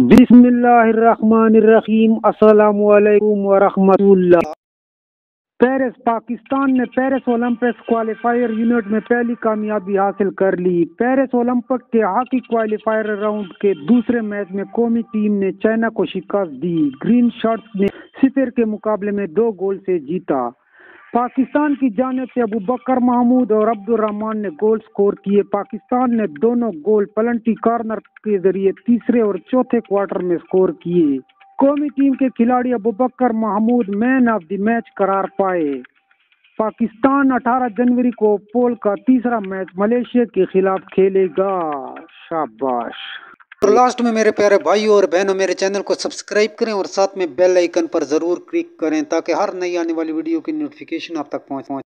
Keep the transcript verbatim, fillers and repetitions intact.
बिस्मिल्लाहिर्रहमानिर्रहीम। अस्सलामु अलैकुम वरहमतुल्लाह। पेरिस पाकिस्तान ने पेरिस ओलंपिक्स क्वालिफायर यूनिट में पहली कामयाबी हासिल कर ली। पेरिस ओलंपिक के हॉकी क्वालिफायर राउंड के दूसरे मैच में कौमी टीम ने चाइना को शिकस्त दी। ग्रीन शर्ट्स ने सिफर के मुकाबले में दो गोल से जीता। पाकिस्तान की जानिब से अबू बकर महमूद और अब्दुल रहमान ने गोल स्कोर किए। पाकिस्तान ने दोनों गोल पेनल्टी कॉर्नर के जरिए तीसरे और चौथे क्वार्टर में स्कोर किए। कौमी टीम के खिलाड़ी Abu Bakar Mahmood man of the match करार पाए। पाकिस्तान अठारह जनवरी को पोल का तीसरा मैच मलेशिया के खिलाफ खेलेगा। शाबाश। और लास्ट में मेरे प्यारे भाइयों और बहनों, मेरे चैनल को सब्सक्राइब करें और साथ में बेल आइकन पर जरूर क्लिक करें ताकि हर नई आने वाली वीडियो की नोटिफिकेशन आप तक पहुंच पहुंचे।